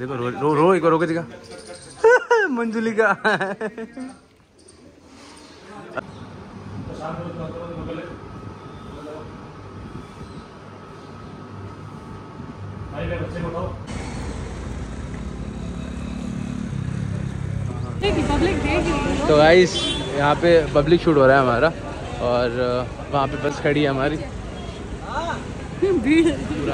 देखो रो एक रो के दिखा मंजुली का। तो गाइस यहाँ पे पब्लिक शूट हो रहा है हमारा और वहाँ पे बस खड़ी है हमारी पूरा।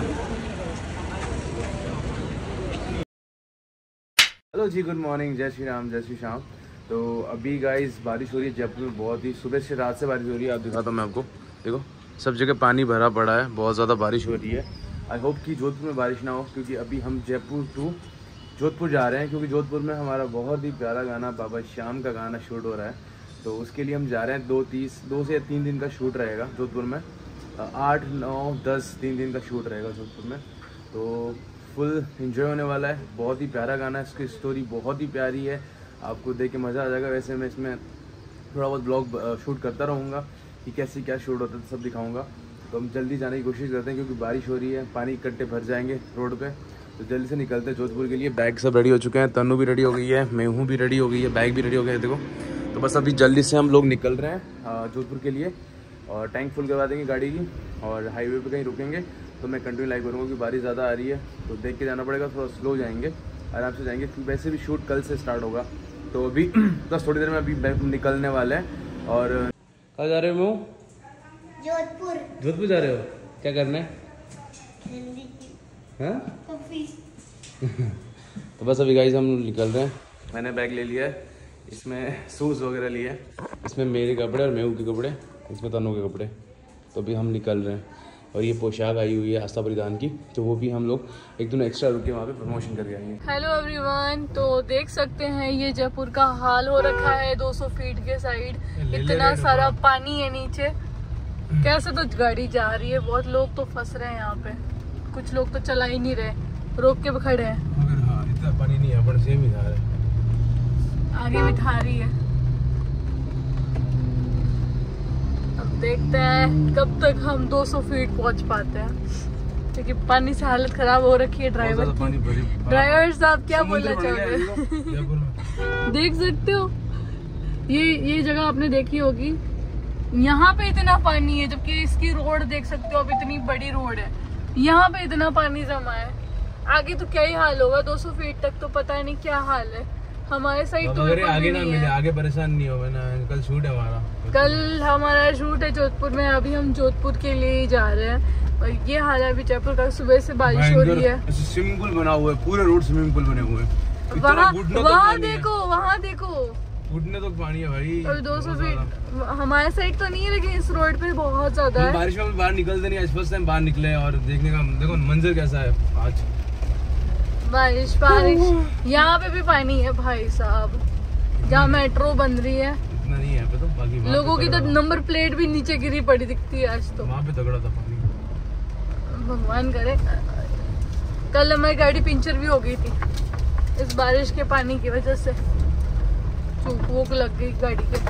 हेलो जी, गुड मॉर्निंग, जय श्री राम, जय श्री श्याम। तो अभी गाइस बारिश हो रही है जयपुर में, बहुत ही सुबह से रात से बारिश हो रही है। आप दिखाता हूँ मैं आपको, देखो सब जगह पानी भरा पड़ा है, बहुत ज़्यादा बारिश हो रही है। आई होप कि जोधपुर में बारिश ना हो, क्योंकि अभी हम जयपुर टू जोधपुर जा रहे हैं, क्योंकि जोधपुर में हमारा बहुत ही प्यारा गाना बाबा श्याम का गाना शूट हो रहा है। तो उसके लिए हम जा रहे हैं। 2 से 3 दिन का शूट रहेगा जोधपुर में, 8, 9, 10 3 दिन का शूट रहेगा जोधपुर में। तो फुल एंजॉय होने वाला है, बहुत ही प्यारा गाना है, इसकी स्टोरी बहुत ही प्यारी है, आपको देख के मज़ा आ जाएगा। वैसे मैं इसमें थोड़ा बहुत ब्लॉग शूट करता रहूँगा कि कैसे क्या शूट होता है, सब दिखाऊँगा। तो हम जल्दी जाने की कोशिश करते हैं, क्योंकि बारिश हो रही है, पानी इकट्ठे भर जाएंगे रोड पे। तो जल्दी से निकलते हैं जोधपुर के लिए। बैग सब रेडी हो चुके हैं, तनु भी रेडी हो गई है, मेहू भी रेडी हो गई है, बैग भी रेडी हो गया है देखो। तो बस अभी जल्दी से हम लोग निकल रहे हैं जोधपुर के लिए, और टैंक फुल करवा देंगे गाड़ी की, और हाईवे पे कहीं रुकेंगे तो मैं कंटिन्यू लाइव करूँगा, क्योंकि बारिश ज़्यादा आ रही है तो देख के जाना पड़ेगा, थोड़ा स्लो जाएंगे, आराम से जाएंगे। वैसे भी शूट कल से स्टार्ट होगा, तो अभी बस थोड़ी देर में अभी निकलने वाले हैं। और कहाँ जा रहे हो मेहू? जोधपुर। जोधपुर जा रहे हो, क्या करना है? तो बस अभी गाइस हम निकल रहे हैं। मैंने बैग ले लिया है, इसमें शूज़ वगैरह लिए हैं, इसमें मेरे कपड़े और मेहू के कपड़े, इसमें तनु के कपड़े। तो अभी हम निकल रहे हैं, और ये पोशाक आई हुई है आस्था परिधान की, तो वो भी हम लोग एक दिन एक्स्ट्रा रुक के वहाँ पे प्रमोशन करके आएंगे। हेलो एवरीवन, तो देख सकते हैं ये जयपुर का हाल हो रखा है। 200 फीट के साइड इतना सारा पानी है नीचे, कैसे तो गाड़ी जा रही है, बहुत लोग तो फंस रहे हैं यहाँ पे, कुछ लोग तो चला ही नहीं रहे, रोक के खड़े हैं। मगर हाँ, इतना पानी नहीं है, पर सेम ही था, आगे बिठा रही है। अब देखते हैं कब तक हम 200 फीट पहुंच पाते हैं, क्योंकि पानी से हालत खराब हो रखी है ड्राइवर की। ड्राइवर साहब क्या बोलना चाहोगे? देख सकते हो ये जगह आपने देखी होगी, यहाँ पे इतना पानी है, जबकि इसकी रोड देख सकते हो, अब इतनी बड़ी रोड है, यहाँ पे इतना पानी जमा है। आगे तो क्या ही हाल होगा, 200 फीट तक तो पता नहीं क्या हाल है। हमारे साइड तो आगे ना मिले, आगे परेशान नहीं होगा ना। कल शूट है हमारा, कल हमारा शूट है जोधपुर में, अभी हम जोधपुर के लिए ही जा रहे हैं। और ये हाल है अभी जयपुर का, सुबह से बारिश हो रही है। स्विमिंग पूल बना हुआ है, पूरे रोड स्विमिंग पूल बने हुए हैं। वहाँ देखो, वहाँ देखो, घुटने तो पानी है भाई। और 200 फीट हमारे साइड तो नहीं है, लेकिन इस रोड पे बहुत ज्यादा है। बारिश में बाहर निकलते नहीं, आज फर्स्ट टाइम बाहर निकले, और देखने का देखो मंजर कैसा है आज। बारिश यहाँ पे भी पानी है भाई साहब, जहाँ मेट्रो बन रही है। इतना नहीं है तो बाकी लोगों की तो नंबर प्लेट भी नीचे गिरी पड़ी दिखती है आज तो। वहाँ पे तगड़ा था पानी, भगवान करे। कल हमारी गाड़ी पंचर भी हो गई थी इस बारिश के पानी की वजह से, चूक लग गई गाड़ी के।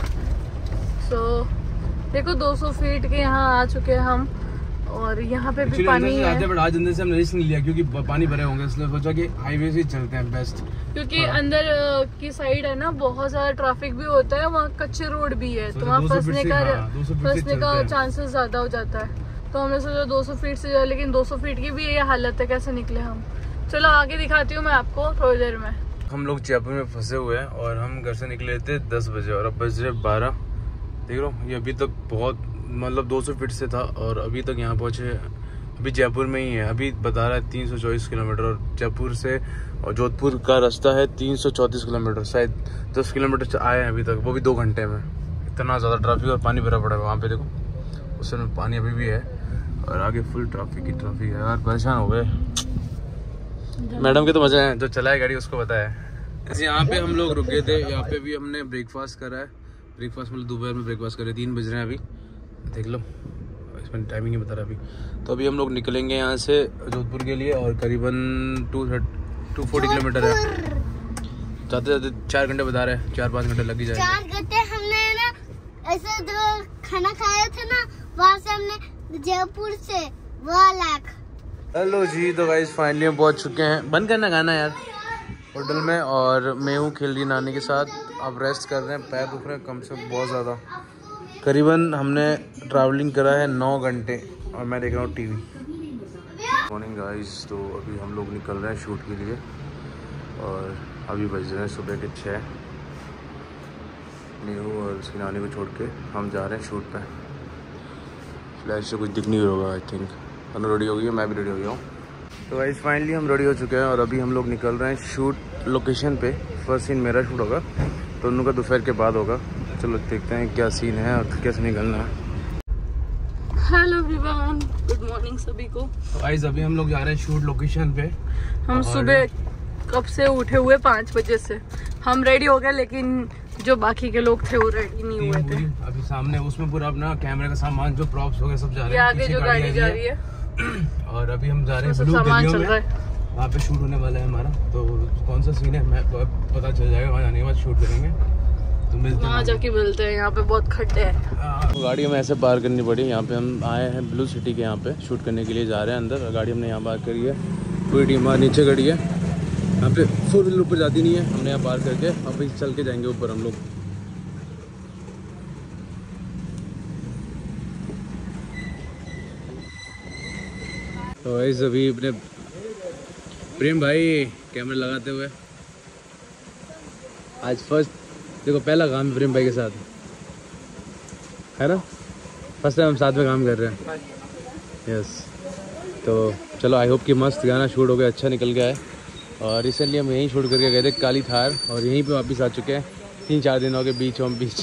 देखो 200 फीट के यहाँ आ चुके हैं हम, और यहाँ पे भी पानी है। आज अंदर से हमने रिस्क नहीं लिया, क्योंकि पानी भरे होंगे, इसलिए सोचा कि हाईवे से चलते हैं बेस्ट, क्योंकि अंदर की साइड है ना, बहुत सारा ट्रैफिक भी होता है, वहाँ कच्चे रोड भी है, तो वहाँ फंसने का चांसेस ज्यादा हो जाता है। तो हमने सोचा 200 फीट से जाए, लेकिन 200 फीट की भी ये हालत है, कैसे निकले हम। चलो आगे दिखाती हूँ मैं आपको थोड़ी देर में। हम लोग जयपुर में फंसे हुए हैं, और हम घर से निकले थे 10 बजे, और अब बज रहे 12। देख लो, ये अभी तक बहुत मतलब 200 फीट से था, और अभी तक यहाँ पहुँचे, अभी जयपुर में ही है। अभी बता रहा है 324 किलोमीटर, और जयपुर से और जोधपुर का रास्ता है 334 किलोमीटर, शायद 10 किलोमीटर आए हैं अभी तक, वो भी 2 घंटे में। इतना ज़्यादा ट्रैफिक और पानी भरा पड़ा है वहाँ पे, देखो उस समय पानी अभी भी है, और आगे फुल ट्रैफिक ही ट्रैफिक है यार, परेशान हो गए। मैडम के तो मजा है, जो चलाए गाड़ी उसको पता है। ऐसे यहाँ पे हम लोग रुके थे, यहाँ पे भी हमने ब्रेकफास्ट करा है। ब्रेकफास्ट मतलब दोपहर में ब्रेकफास्ट करे, 3 बज रहे हैं अभी, देख लो इसमें टाइमिंग ही बता रहा है अभी। तो अभी हम लोग निकलेंगे यहाँ से जोधपुर के लिए, और करीबन 240 किलोमीटर है। जाते जाते 4 घंटे बता रहे हैं, 4-5 घंटे लग ही जाएंगे। 4 घंटे हमने ना ऐसे जो खाना खाया था ना, वहाँ से हमने जयपुर से 1 लाख हेलो जी, तो गाइस फाइनली हम पहुंच चुके हैं। बंद करना गाना यार होटल में। और मैं हूँ खेल रही नानी के साथ। अब रेस्ट कर रहे हैं, पैर दुख रहे हैं कम से बहुत ज़्यादा। करीबन हमने ट्रैवलिंग करा है 9 घंटे और मैं देख रहा हूँ टीवी। मॉर्निंग गाइस, तो अभी हम लोग निकल रहे हैं शूट के लिए और अभी बज रहे हैं सुबह के 6। मेहू और उसकी नानी को छोड़ के हम जा रहे हैं शूट पे। फ्लैश से कुछ दिख नहीं होगा आई थिंक। दोनों रेडी हो गई है, मैं भी रेडी हो गया हूँ। तो गाइस फाइनली हम रेडी हो चुके हैं और अभी हम लोग निकल रहे हैं शूट लोकेशन पे। फर्स्ट सीन मेरा शूट होगा, तो उनका दोपहर के बाद होगा। चलो देखते हैं क्या सीन है और कैसे निकलना है। हेलो एवरीवन, गुड मॉर्निंग सभी को। तो गाइस अभी हम लोग जा रहे हैं शूट लोकेशन पे। हम सुबह कब से उठे हुए 5 बजे से। हम रेडी हो गए लेकिन जो बाकी के लोग थे वो रेडी नहीं हुए थे। अभी सामने उसमें पूरा अपना कैमरे का सामान जो प्रॉप्स वगैरह सब जा रहे हैं। आगे जो गाड़ी जा रही है और अभी हम जा रहे हैं ब्लू गलियों में। वहाँ पे शूट होने वाला है हमारा। तो कौन सा सीन है मैं पता चल जाएगा, वहाँ जाने के बाद शूट करेंगे। तो वहाँ जाके मिलते हैं। यहाँ पे बहुत खड्डे हैं। तो गाड़ी हमें ऐसे पार करनी पड़ी। यहाँ पे हम आए हैं ब्लू सिटी के यहाँ पे शूट करने के लिए जा रहे हैं अंदर। गाड़ी हमने यहाँ पार करी है, पूरी टीम हमारी नीचे खड़ी है। यहाँ पे 4 व्हीलर ऊपर जाती नहीं है, हमने यहाँ पार करके अभी चल के जाएंगे ऊपर हम लोग। तो वैसे अभी अपने प्रेम भाई कैमरा लगाते हुए आज फर्स्ट देखो पहला काम है प्रेम भाई के साथ, है ना। फर्स्ट टाइम हम साथ में काम कर रहे हैं। यस, तो चलो आई होप कि मस्त गाना शूट हो गया, अच्छा निकल गया है। और रिसेंटली हम यहीं शूट करके गए थे काली थार और यहीं पे वापस आ चुके हैं। 3-4 दिनों के बीच हम बीच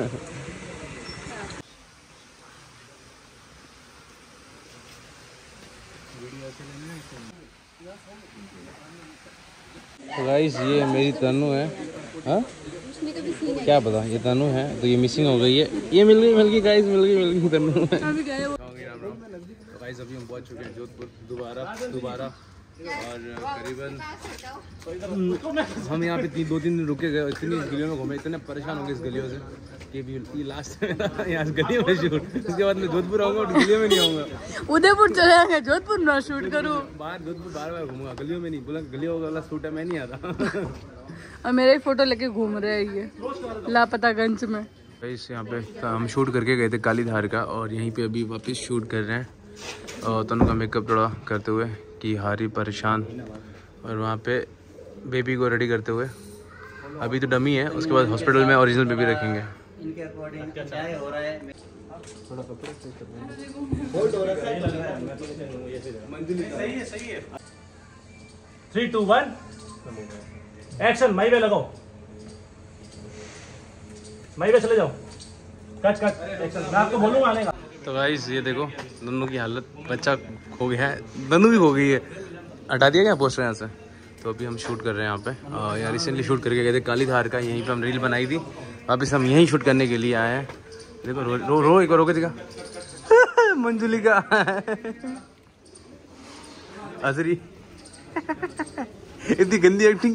तो गाइस ये मेरी तनु है। हाँ क्या पता, ये तनु है। तो ये मिसिंग हो गई है, ये मिल गई गाइस, मिल गई तनु है। तो गाइस अभी हम पहुंच चुके हैं जोधपुर दोबारा। और करीबन हम यहाँ पे 2-3 दिन रुके गए। इतनी गलियों में घूमे, इतने परेशान हो गए इस गलियों से कि भी ये लास्ट यहाँ गलियों में शूट। उसके बाद मैं जोधपुर आऊँगा और गलियों में नहीं आऊँगा। उदयपुर चले जाएंगे, जोधपुर ना शूट करूँ। बाहर जोधपुर बार घूमूंगा, गलियों में नहीं। बोला गलियों वाला शूट है, मैं नहीं आता। और मेरे ही फोटो लेके घूम रहे हैं ये लापतागंज में। इस यहाँ पे हम शूट करके गए थे काली धार का और यहीं पे अभी वापस शूट कर रहे हैं। और तनु का मेकअप थोड़ा करते हुए कि हारी परेशान, और वहाँ पे बेबी को रेडी करते हुए। अभी तो डमी है, उसके बाद हॉस्पिटल में ओरिजिनल बेबी रखेंगे। इनके अकॉर्डिंग क्या हो रहा है थोड़ा कपड़े चेक करना है। सही है 3, 2, 1 एक्शन। माई वे लगाओ, माई वे चले जाओ। Cut action. मैं आपको बोलूँगा आने का। तो गाइस ये देखो दोनों की हालत, बच्चा खो गया है, दोनों भी खो गई है। हटा दिया गया पोस्टर यहाँ से। तो अभी हम शूट कर रहे हैं यहाँ पे। यार रिसेंटली शूट करके गए थे काली धार का, यहीं पे हम रील बनाई थी। वापस हम यहीं शूट करने के लिए आए हैं। देखो रो एक रो के दिखा मंजुली का असरी इतनी गंदी एक्टिंग।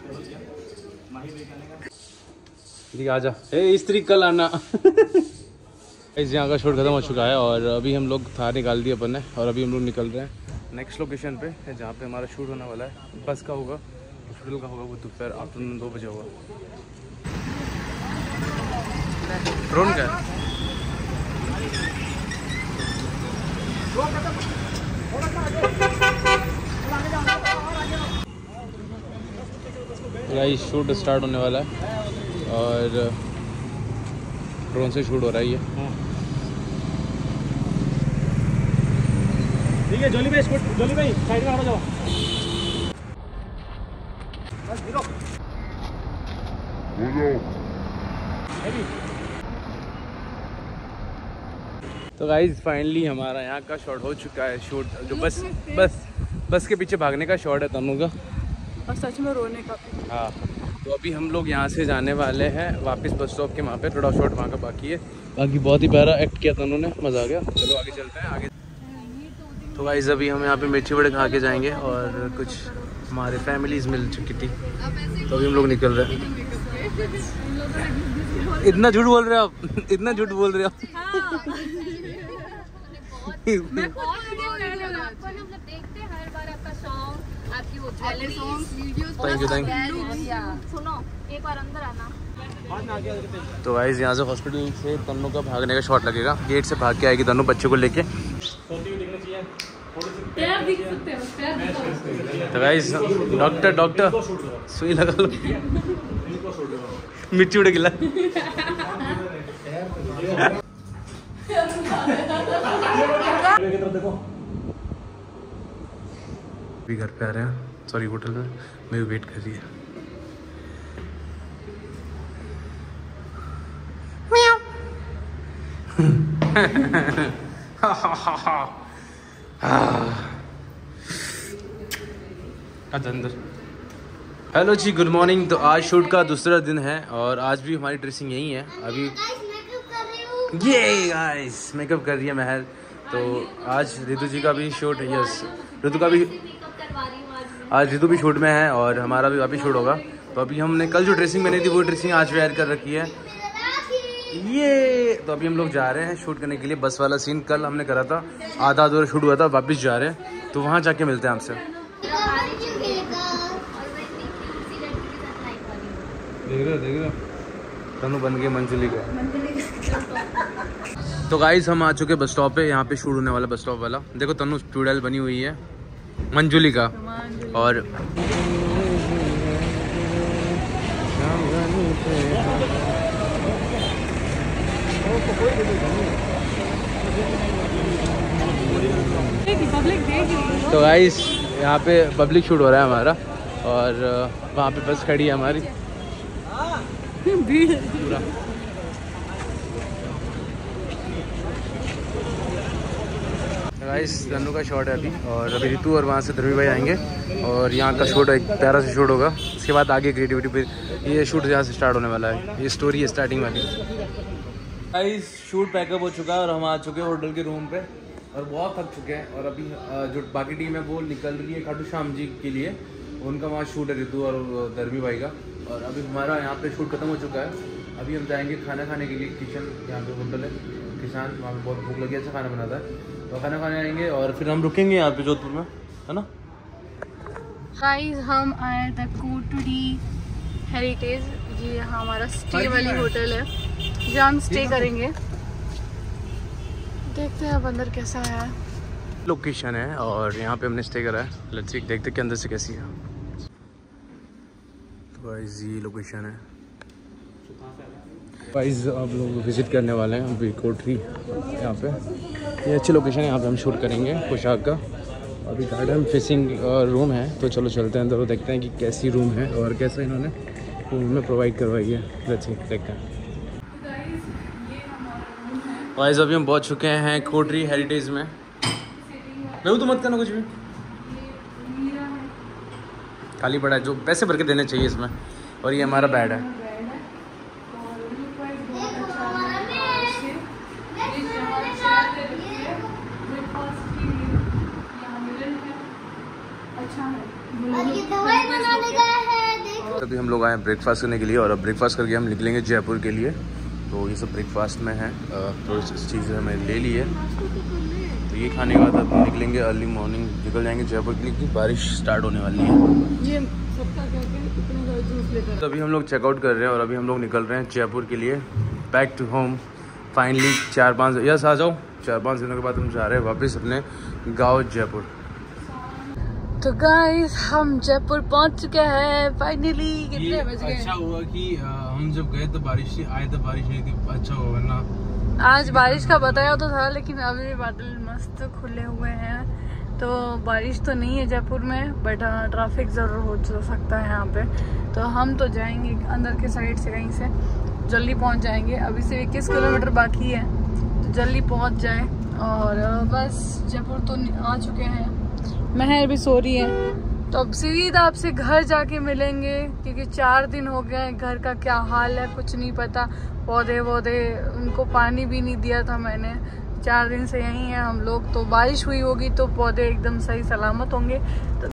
आजा स्त्री कल आना। इस यहाँ का शूट खत्म हो चुका है और अभी हम लोग थार निकाल दिए अपन ने और अभी हम लोग निकल रहे हैं नेक्स्ट लोकेशन पे, जहाँ पे हमारा शूट होने वाला है। बस का होगा, हॉस्पिटल का होगा, वो दोपहर आफ्टरनून 2 बजे होगा। ड्रोन का गाइस शूट स्टार्ट होने वाला है और ड्रोन से शूट हो रहा है ये। ठीक है जोली भाई साइड में आ जाओ। बस हीरो तो गाइस फाइनली हमारा यहाँ का शॉट हो चुका है शूट, जो बस के पीछे भागने का शॉट है तनु का, और सच में रोने का। हाँ तो अभी हम लोग यहाँ से जाने वाले हैं वापस बस स्टॉप के। वहाँ पे थोड़ा शॉट वहाँ का बाकी है। बाकी बहुत ही प्यारा एक्ट किया तनु ने, मज़ा आ गया। चलो आगे चलते हैं आगे। तो गाइस अभी हम यहाँ पे मिर्ची बड़े खा के जाएंगे और कुछ हमारे फैमिलीज मिल चुकी थी, तो अभी हम लोग निकल रहे हैं। इतना झूठ बोल रहे हो आप, इतना झूठ बोल रहे हो। सॉन्ग, आपकी वो वाले सॉन्ग वीडियोस। थैंक यू सुनो, एक बार अंदर आना। तो गाइस यहाँ से हॉस्पिटल से तन्नू का भागने का शॉट लगेगा। गेट से भाग के आएगी तन्नू बच्चों को लेके। पैर दिख सकते हैं, पैर दिखाओ। तो गाइस डॉक्टर सुई लगा लो। मिट्टी उड़ गिला। भी घर पे आ रहे हैं, सॉरी होटल में, मेरी वेट कर रही है। Hello ji, good morning. तो आज शूट का दूसरा दिन है और आज भी हमारी ड्रेसिंग यही है। अभी ये गाइस मेकअप कर रही है महर। तो आज रितु जी का भी शूट है। यस, रितु का भी आज रितु भी शूट में है और हमारा भी वापिस शूट होगा। तो अभी हमने कल जो ड्रेसिंग बनी थी वो ड्रेसिंग आज वेयर कर रखी है ये। तो अभी हम लोग जा रहे हैं शूट करने के लिए। बस वाला सीन कल हमने करा था, आधा अधूरा शूट हुआ था, वापस जा रहे हैं। तो वहाँ जाके मिलते हैं आपसे। देख रहे तनु बन गए मंजुली का। तो गाइस हम आ चुके बस स्टॉप पे। यहाँ पे शूट होने वाला बस स्टॉप वाला। देखो तनु चूड़ैल बनी हुई है मंजुली का। और तो गाइस यहाँ पे पब्लिक शूट हो रहा है हमारा और वहाँ पे बस खड़ी है हमारी भीड़ पूरा। गाइस तन्नू का शॉट है अभी और अभी रितु और वहाँ से ध्रुवी भाई आएंगे और यहाँ का शूट एक प्यारा से शूट होगा। उसके बाद आगे क्रिएटिविटी पे ये शूट यहाँ से स्टार्ट होने वाला है। ये स्टोरी है स्टार्टिंग वाली। गाइस शूट पैकअप हो चुका है और हम आ चुके हैं होटल के रूम पे और बहुत थक चुके हैं। और अभी जो बाकी टीम है वो निकल रही है खाटू श्याम जी के लिए। उनका वहाँ शूट है रितु और धर्मी भाई का। और अभी हमारा यहाँ पे शूट खत्म हो चुका है। अभी हम जाएंगे खाना खाने के लिए किचन। यहाँ पे होटल है किसान, वहाँ पे बहुत भूख लगी, अच्छा खाना बनाता है। तो खाना खाने आएंगे और फिर हम रुकेंगे यहाँ पे जोधपुर में, है ना। गाइस हम आए द कोटड़ी हेरिटेज। ये यहाँ हमारा स्टे वाली होटल है जहाँ हम स्टे करेंगे। देखते हैं अब अंदर कैसा है। लोकेशन है और यहाँ पे हमने स्टे करा है। लेट्स सी देखते कि अंदर से कैसी है। तो गाइस ये लोकेशन है। गाइस आप लोग विजिट करने वाले हैं अभी कोटरी। यहाँ पे ये अच्छी लोकेशन है, यहाँ पे हम शूट करेंगे पोशाक का। अभी गार्डन फेसिंग रूम है तो चलो चलते हैं अंदर और देखते हैं कि कैसी रूम है और कैसे इन्होंने रूम में प्रोवाइड करवाई है। लेट्स सी देखते हैं। गाइस अभी हम पहुँच चुके हैं कोटरी हेरिटेज में। मैं तो मत करना कुछ भी, खाली पड़ा है, जो पैसे भर के देने चाहिए इसमें। और ये हमारा बेड है। अभी हम लोग आए ब्रेकफास्ट करने के लिए और अब ब्रेकफास्ट करके हम निकलेंगे जयपुर के लिए। तो ये सब ब्रेकफास्ट में है, थोड़ी चीज़ें हमें ले ली है। तो ये खाने के बाद अब निकलेंगे अर्ली मॉर्निंग, निकल जाएंगे जयपुर के लिए क्योंकि बारिश स्टार्ट होने वाली है। तो अभी हम लोग चेकआउट कर रहे हैं और अभी हम लोग निकल रहे हैं जयपुर के लिए, back to home finally. 4-5 yes आ जाओ। 4-5 दिनों के बाद हम जा रहे हैं वापस अपने गाँव जयपुर। तो गाइस हम जयपुर पहुंच चुके हैं फाइनली। कितने बज गए? अच्छा हुआ कि हम जब गए तो बारिश आए तो बारिश नहीं थी। अच्छा हुआ, वरना आज बारिश का बताया तो था लेकिन अभी बादल मस्त खुले हुए हैं। तो बारिश तो नहीं है जयपुर में, बट हाँ ट्रैफिक ज़रूर हो सकता है यहाँ पे। तो हम तो जाएंगे अंदर के साइड से, कहीं से जल्दी पहुँच जाएंगे। अभी से 21 किलोमीटर बाकी है तो जल्दी पहुँच जाए। और बस जयपुर तो आ चुके हैं। महर भी सो रही है तो अब सीधा आपसे घर जाके मिलेंगे क्योंकि 4 दिन हो गए। घर का क्या हाल है कुछ नहीं पता। पौधे उनको पानी भी नहीं दिया था मैंने। 4 दिन से यहीं हैं हम लोग। तो बारिश हुई होगी तो पौधे एकदम सही सलामत होंगे। तो